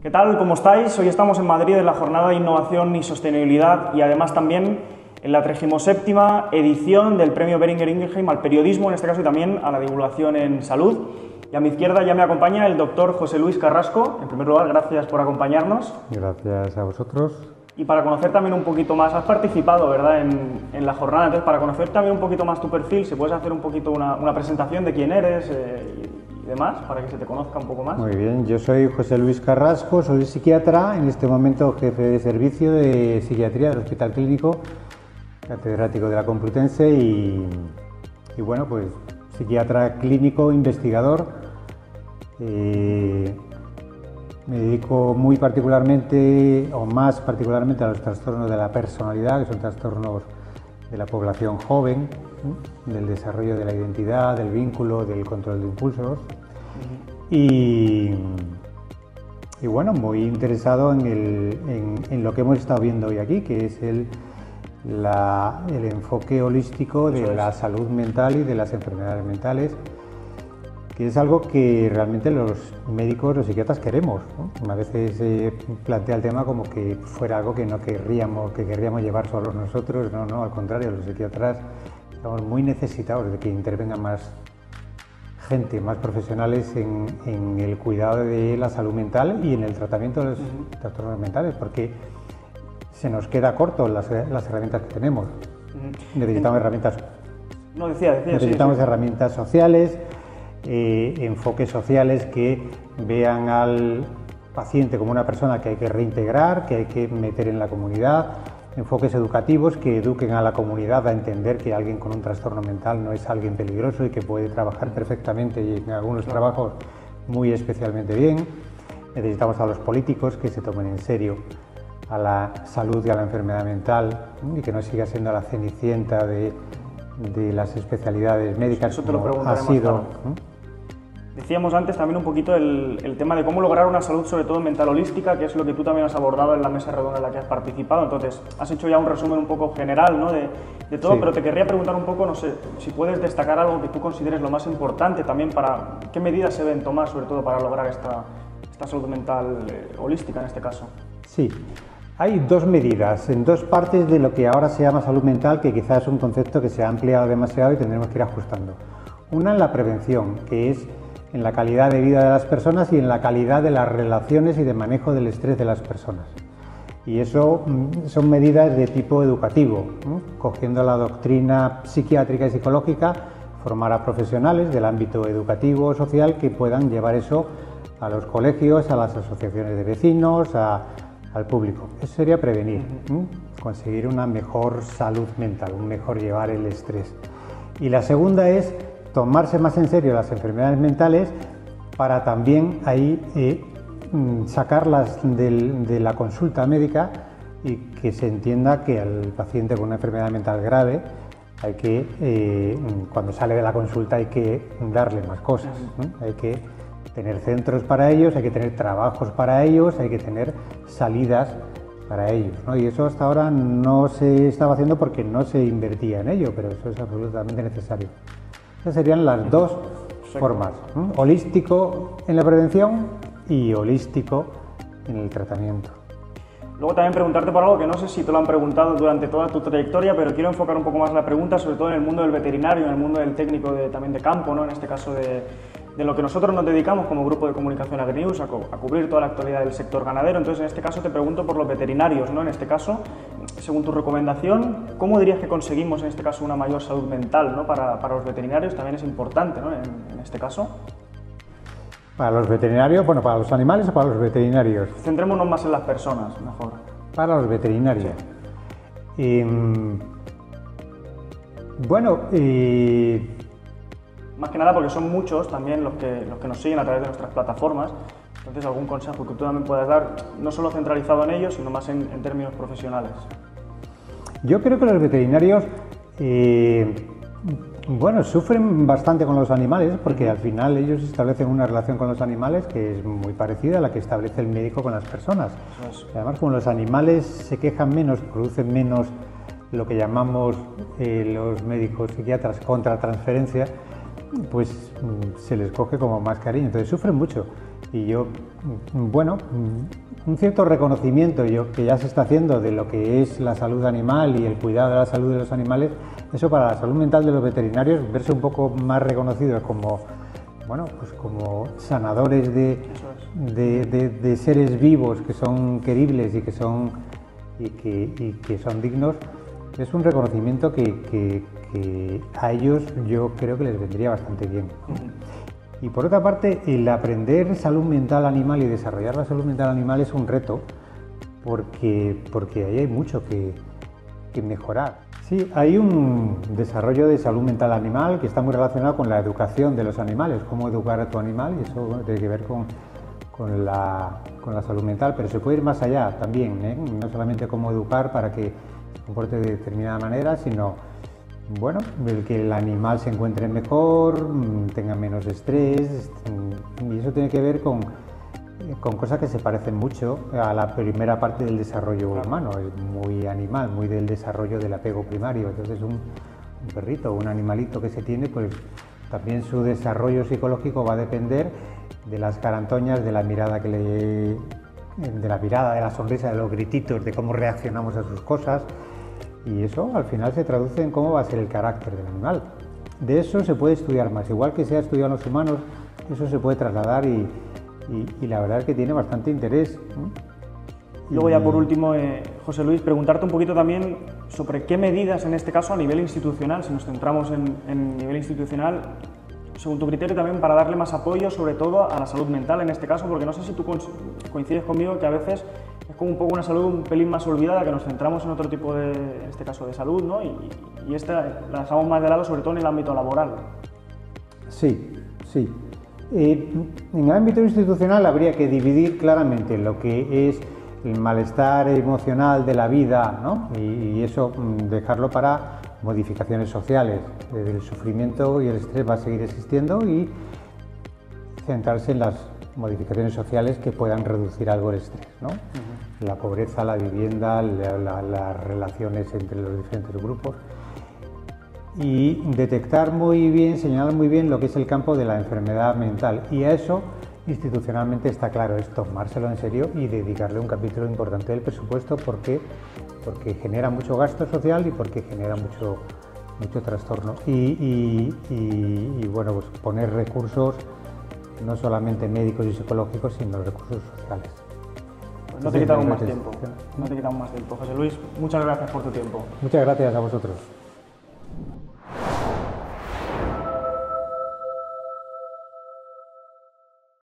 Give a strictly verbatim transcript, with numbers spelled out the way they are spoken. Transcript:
¿Qué tal? ¿Cómo estáis? Hoy estamos en Madrid en la Jornada de Innovación y Sostenibilidad y además también en la trigésima séptima edición del Premio Boehringer Ingelheim al periodismo, en este caso, y también a la divulgación en salud. Y a mi izquierda ya me acompaña el doctor José Luis Carrasco. En primer lugar, gracias por acompañarnos. Gracias a vosotros. Y para conocer también un poquito más, has participado, ¿verdad?, en, en la jornada. Entonces, para conocer también un poquito más tu perfil, si puedes hacer un poquito una, una presentación de quién eres eh, y, y demás, para que se te conozca un poco más. Muy bien, yo soy José Luis Carrasco, soy psiquiatra, en este momento jefe de servicio de psiquiatría del Hospital Clínico, catedrático de la Complutense y, y bueno, pues psiquiatra clínico, investigador. Eh, me dedico muy particularmente, o más particularmente, a los trastornos de la personalidad, que son trastornos de la población joven, ¿sí?, del desarrollo de la identidad, del vínculo, del control de impulsos. Uh-huh. y, y bueno, muy interesado en, el, en, en lo que hemos estado viendo hoy aquí, que es el, la, el enfoque holístico de la salud mental y de las enfermedades mentales, que es algo que realmente los médicos, los psiquiatras queremos, ¿no? A veces se plantea el tema como que fuera algo que no querríamos, que querríamos llevar solos nosotros. No, no, al contrario, los psiquiatras estamos muy necesitados de que intervengan más gente, más profesionales en, en el cuidado de la salud mental y en el tratamiento de los uh-huh. trastornos mentales, porque se nos queda corto las, las herramientas que tenemos. Uh-huh. Necesitamos herramientas, no, decía, decía, necesitamos sí, sí. herramientas sociales, Eh, enfoques sociales que vean al paciente como una persona que hay que reintegrar, que hay que meter en la comunidad, enfoques educativos que eduquen a la comunidad a entender que alguien con un trastorno mental no es alguien peligroso y que puede trabajar perfectamente y en algunos trabajos muy especialmente bien. Necesitamos a los políticos que se tomen en serio a la salud y a la enfermedad mental, ¿no?, y que no siga siendo la cenicienta de, de las especialidades médicas. Eso te lo como ha sido, ¿no? Decíamos antes también un poquito el, el tema de cómo lograr una salud, sobre todo mental holística, que es lo que tú también has abordado en la mesa redonda en la que has participado. Entonces, has hecho ya un resumen un poco general, ¿no?, de, de todo, sí. Pero te querría preguntar un poco, no sé, si puedes destacar algo que tú consideres lo más importante también para qué medidas se deben tomar, sobre todo para lograr esta, esta salud mental eh, holística en este caso. Sí. Hay dos medidas, en dos partes de lo que ahora se llama salud mental, que quizás es un concepto que se ha ampliado demasiado y tendremos que ir ajustando. Una en la prevención, que es en la calidad de vida de las personas y en la calidad de las relaciones y de manejo del estrés de las personas. Y eso son medidas de tipo educativo, ¿no?, cogiendo la doctrina psiquiátrica y psicológica, formar a profesionales del ámbito educativo o social que puedan llevar eso a los colegios, a las asociaciones de vecinos, a, al público. Eso sería prevenir, ¿no?, conseguir una mejor salud mental, un mejor llevar el estrés. Y la segunda es tomarse más en serio las enfermedades mentales para también ahí eh, sacarlas del, de la consulta médica y que se entienda que al paciente con una enfermedad mental grave hay que, eh, cuando sale de la consulta hay que darle más cosas, ¿no? Hay que tener centros para ellos, hay que tener trabajos para ellos, hay que tener salidas para ellos, ¿no? Y eso hasta ahora no se estaba haciendo porque no se invertía en ello, pero eso es absolutamente necesario. Esas serían las dos Perfecto. formas, ¿no?, holístico en la prevención y holístico en el tratamiento. Luego también preguntarte por algo que no sé si te lo han preguntado durante toda tu trayectoria, pero quiero enfocar un poco más la pregunta, sobre todo en el mundo del veterinario, en el mundo del técnico de, también de campo, ¿no?, en este caso de, de lo que nosotros nos dedicamos como grupo de comunicación AgriNews, a, co a cubrir toda la actualidad del sector ganadero. Entonces, en este caso te pregunto por los veterinarios, ¿no? En este caso, según tu recomendación, ¿cómo dirías que conseguimos en este caso una mayor salud mental, ¿no?, para, para los veterinarios? También es importante, ¿no?, en, en este caso. Para los veterinarios, bueno, para los animales o para los veterinarios. Centrémonos más en las personas, mejor. Para los veterinarios. Sí. Eh, bueno, eh, más que nada porque son muchos también los que, los que nos siguen a través de nuestras plataformas. Entonces, algún consejo que tú también puedas dar, no solo centralizado en ellos, sino más en, en términos profesionales. Yo creo que los veterinarios, eh, bueno, sufren bastante con los animales, porque al final ellos establecen una relación con los animales que es muy parecida a la que establece el médico con las personas. Es. Además, como los animales se quejan menos, producen menos lo que llamamos eh, los médicos psiquiatras contratransferencia, pues se les coge como más cariño, entonces sufren mucho. y yo, bueno, un cierto reconocimiento yo, que ya se está haciendo de lo que es la salud animal y el cuidado de la salud de los animales, eso para la salud mental de los veterinarios, verse un poco más reconocidos como, bueno, pues como sanadores de, de, de, de seres vivos que son queribles y que son, y que, y que son dignos, es un reconocimiento que, que, que a ellos yo creo que les vendría bastante bien. Y por otra parte, el aprender salud mental animal y desarrollar la salud mental animal es un reto, porque, porque ahí hay mucho que, que mejorar. Sí, hay un desarrollo de salud mental animal que está muy relacionado con la educación de los animales, cómo educar a tu animal, y eso bueno, tiene que ver con, con, la, con la salud mental, pero se puede ir más allá también, ¿eh? No solamente cómo educar para que se comporte de determinada manera, sino bueno, el que el animal se encuentre mejor, tenga menos estrés, y eso tiene que ver con, con cosas que se parecen mucho a la primera parte del desarrollo humano, es muy animal, muy del desarrollo del apego primario. Entonces un, un perrito o un animalito que se tiene, pues también su desarrollo psicológico va a depender de las carantoñas, de la mirada que le, de la mirada, de la sonrisa, de los grititos, de cómo reaccionamos a sus cosas. Y eso al final se traduce en cómo va a ser el carácter del animal. De eso se puede estudiar más, igual que se ha estudiado en los humanos, eso se puede trasladar y, y, y la verdad es que tiene bastante interés, ¿no? Luego ya por último, eh, José Luis, preguntarte un poquito también sobre qué medidas en este caso a nivel institucional, si nos centramos en, en nivel institucional, según tu criterio también para darle más apoyo sobre todo a la salud mental en este caso, porque no sé si tú coincides conmigo que a veces es como un poco una salud un pelín más olvidada, que nos centramos en otro tipo de, en este caso de salud, ¿no? Y, y esta la dejamos más de lado, sobre todo en el ámbito laboral. Sí, sí. Eh, en el ámbito institucional habría que dividir claramente lo que es el malestar emocional de la vida, ¿no? y, y eso dejarlo para modificaciones sociales. El sufrimiento y el estrés va a seguir existiendo y centrarse en las modificaciones sociales que puedan reducir algo el estrés, ¿no? Uh-huh. La pobreza, la vivienda, la, la, las relaciones entre los diferentes grupos y detectar muy bien, señalar muy bien lo que es el campo de la enfermedad mental, y a eso institucionalmente está claro, es tomárselo en serio y dedicarle un capítulo importante del presupuesto porque, porque genera mucho gasto social y porque genera mucho, mucho trastorno y, y, y, y bueno, pues poner recursos no solamente médicos y psicológicos, sino recursos sociales. Pues no te quitamos más tiempo, no te quitamos más tiempo. José Luis, muchas gracias por tu tiempo. Muchas gracias a vosotros.